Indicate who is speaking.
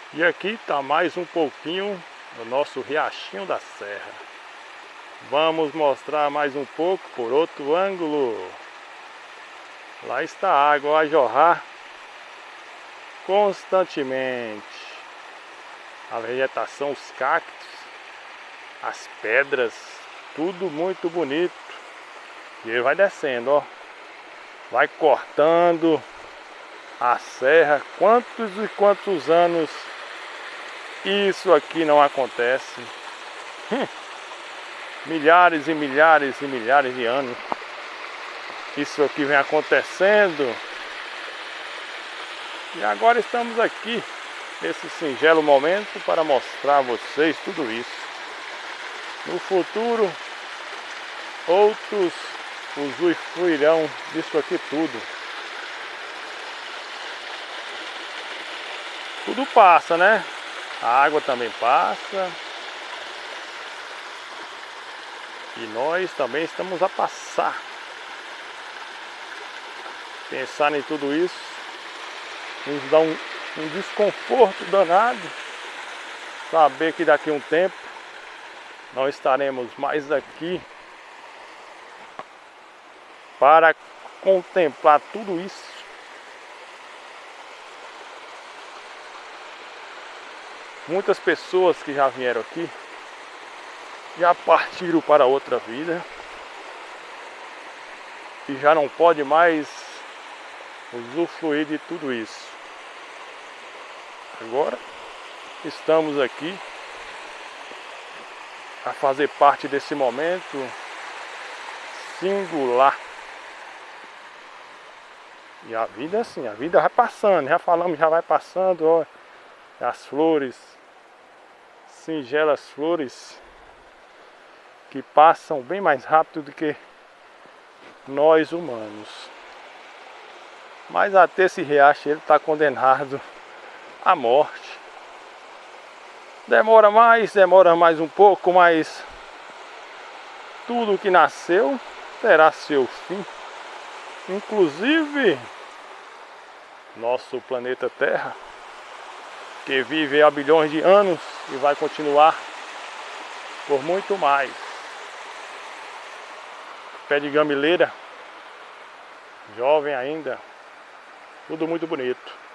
Speaker 1: E aqui está mais um pouquinho do nosso Riachinho da Serra. Vamos mostrar mais um pouco por outro ângulo. Lá está a água a jorrar constantemente. A vegetação, os cactos, as pedras, tudo muito bonito. E ele vai descendo, ó. Vai cortando a serra. Quantos e quantos anos isso aqui não acontece? Milhares e milhares e milhares de anos isso aqui vem acontecendo. E agora estamos aqui nesse singelo momento para mostrar a vocês tudo isso. No futuro, outros usufruirão disso aqui tudo. Tudo passa, né? A água também passa. E nós também estamos a passar. Pensar em tudo isso nos dá um desconforto danado. Saber que daqui a um tempo não estaremos mais aqui para contemplar tudo isso. Muitas pessoas que já vieram aqui já partiram para outra vida e já não pode mais usufruir de tudo isso. Agora estamos aqui a fazer parte desse momento singular. E a vida é assim, a vida vai passando, já falamos, já vai passando, ó, as flores, singelas flores que passam bem mais rápido do que nós humanos. Mas até esse riacho ele está condenado à morte. Demora mais um pouco, mas tudo que nasceu terá seu fim. Inclusive nosso planeta Terra, que vive há bilhões de anos e vai continuar por muito mais. Pé de gamileira, jovem ainda, tudo muito bonito.